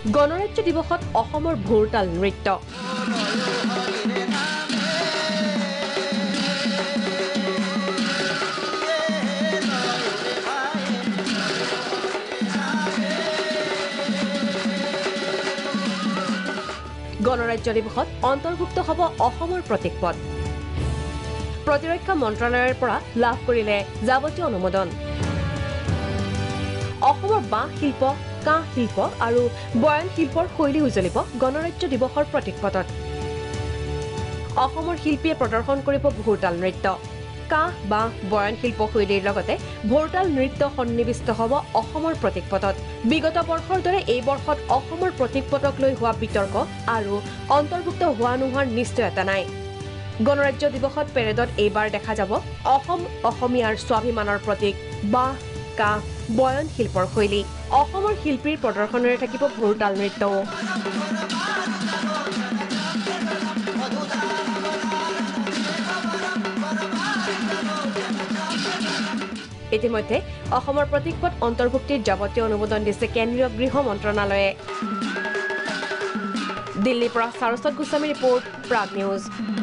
গণৰাজ্য দিৱসত অসমৰ ভোৰতাল নৃত্য গণৰাজ্য দিৱসত অন্তৰ্ভুক্ত হ'ব অসমৰ প্ৰতীকপট প্ৰতিৰক্ষা মন্ত্ৰালয়ৰ পৰা লাভ কৰিলে যাৱতীয় অনুমোদন অসমৰ বাঁহ শিল্প কাঁহ শিল্প আৰু বয়ন শিল্পৰ শৈলী উজ্জ্বলিব গণৰাজ্য দিৱসৰ প্ৰতীকপটত অসমৰ শিল্পীয়ে প্ৰদৰ্শন কৰিব ভোৰতাল নৃত্য কাঁহ বাঁহ বয়ন শিল্প শৈলীৰ লগতে ভোৰতাল নৃত্য সন্নিৱিষ্ট হ'ব অসমৰ প্ৰতীকপটত বিগত বৰ্ষৰ দৰে এই বৰ্ষত অসমৰ প্ৰতীকপটক লৈ হোৱা বিতৰ্ক আৰু অন্তৰ্ভুক্ত হোৱা নোহোৱাৰ নিশ্চয়তা নাই গণৰাজ্য দিৱসত পেৰেডত এইবাৰ দেখা যাব অসম অসমীয়াৰ স্বাভিমানৰ প্ৰতীক বাঁহ কাঁহ বয়ন শিল্পৰ শৈলী অসমৰ শিল্পীৰ প্ৰদৰ্শনেৰে থাকিব ভোৰতাল নৃত্যও ইতিমধ্যে অসমৰ প্ৰতীকপট অন্তৰ্ভুক্তিৰ যাৱতীয় অনুমোদন দিছে কেন্দ্ৰীয় গৃহ মন্ত্ৰণালয়ে দিল্লীৰ পৰা সাৰস্বত গোস্বামী ৰিপৰ্ট প্ৰাগ নিউজ